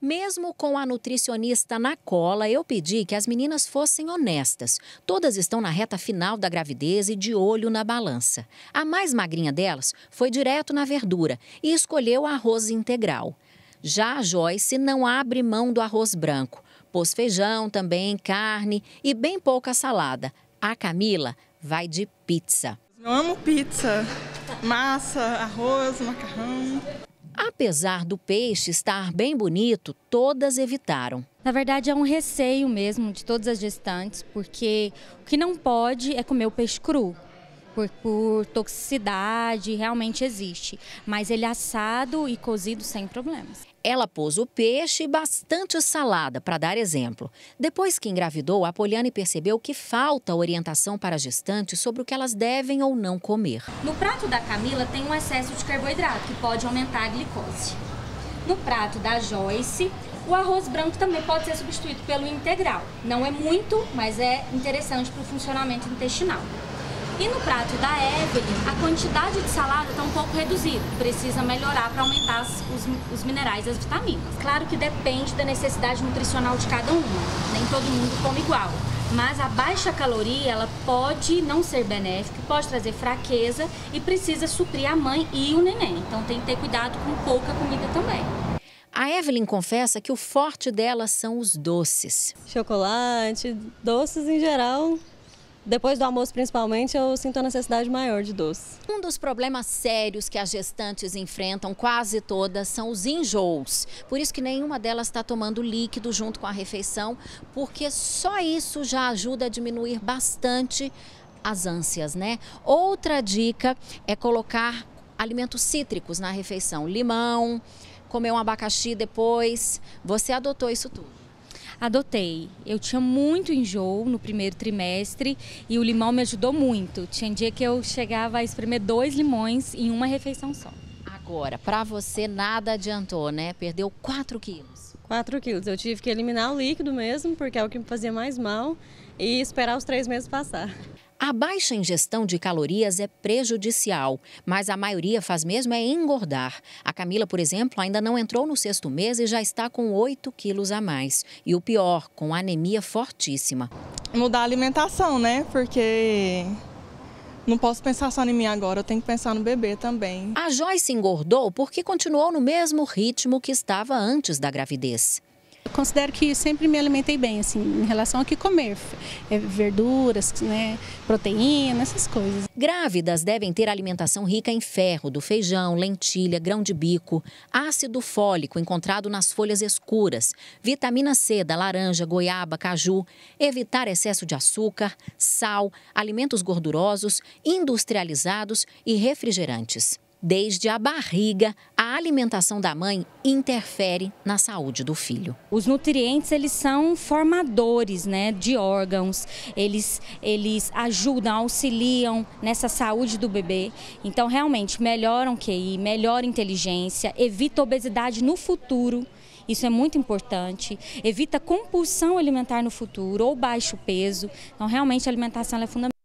Mesmo com a nutricionista na cola, eu pedi que as meninas fossem honestas. Todas estão na reta final da gravidez e de olho na balança. A mais magrinha delas foi direto na verdura e escolheu arroz integral. Já a Joyce não abre mão do arroz branco. Pôs feijão também, carne e bem pouca salada. A Camila vai de pizza. Eu amo pizza, massa, arroz, macarrão. Apesar do peixe estar bem bonito, todas evitaram. Na verdade, é um receio mesmo de todas as gestantes, porque o que não pode é comer o peixe cru. Por toxicidade, realmente existe. Mas ele assado e cozido sem problemas. Ela pôs o peixe e bastante salada, para dar exemplo. Depois que engravidou, a Poliane percebeu que falta orientação para gestantes sobre o que elas devem ou não comer. No prato da Camila tem um excesso de carboidrato, que pode aumentar a glicose. No prato da Joyce, o arroz branco também pode ser substituído pelo integral. Não é muito, mas é interessante para o funcionamento intestinal. E no prato da Evelyn, a quantidade de salada está um pouco reduzida. Precisa melhorar para aumentar os minerais e as vitaminas. Claro que depende da necessidade nutricional de cada um. Nem todo mundo come igual. Mas a baixa caloria, ela pode não ser benéfica, pode trazer fraqueza e precisa suprir a mãe e o neném. Então tem que ter cuidado com pouca comida também. A Evelyn confessa que o forte dela são os doces. Chocolate, doces em geral. Depois do almoço, principalmente, eu sinto a necessidade maior de doce. Um dos problemas sérios que as gestantes enfrentam, quase todas, são os enjoos. Por isso que nenhuma delas está tomando líquido junto com a refeição, porque só isso já ajuda a diminuir bastante as ânsias, né? Outra dica é colocar alimentos cítricos na refeição. Limão, comer um abacaxi depois. Você adotou isso tudo? Adotei. Eu tinha muito enjoo no primeiro trimestre e o limão me ajudou muito. Tinha dia que eu chegava a espremer 2 limões em uma refeição só. Agora, para você nada adiantou, né? Perdeu 4 quilos. 4 quilos. Eu tive que eliminar o líquido mesmo, porque é o que me fazia mais mal, e esperar os 3 meses passar. A baixa ingestão de calorias é prejudicial, mas a maioria faz mesmo é engordar. A Camila, por exemplo, ainda não entrou no 6º mês e já está com 8 quilos a mais. E o pior, com anemia fortíssima. Mudar a alimentação, né? Porque não posso pensar só em mim agora, eu tenho que pensar no bebê também. A Joyce engordou porque continuou no mesmo ritmo que estava antes da gravidez. Eu considero que sempre me alimentei bem, assim, em relação ao que comer, verduras, né, proteína, essas coisas. Grávidas devem ter alimentação rica em ferro, do feijão, lentilha, grão de bico, ácido fólico encontrado nas folhas escuras, vitamina C da laranja, goiaba, caju, evitar excesso de açúcar, sal, alimentos gordurosos, industrializados e refrigerantes. Desde a barriga, a alimentação da mãe interfere na saúde do filho. Os nutrientes, eles são formadores, né, de órgãos, eles ajudam, auxiliam nessa saúde do bebê. Então, realmente, melhoram QI, melhora inteligência, evita obesidade no futuro. Isso é muito importante, evita compulsão alimentar no futuro ou baixo peso. Então, realmente, a alimentação é fundamental.